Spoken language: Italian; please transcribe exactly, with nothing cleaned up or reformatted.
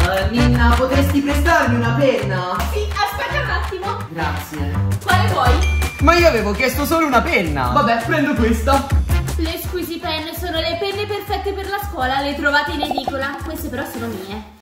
Uh, Ninna, potresti prestarmi una penna? Sì, aspetta un attimo. Grazie. Quale vuoi? Ma io avevo chiesto solo una penna. Vabbè, prendo questa. Le Squeezie Pen sono le penne perfette per la scuola, le trovate in edicola. Queste però sono mie.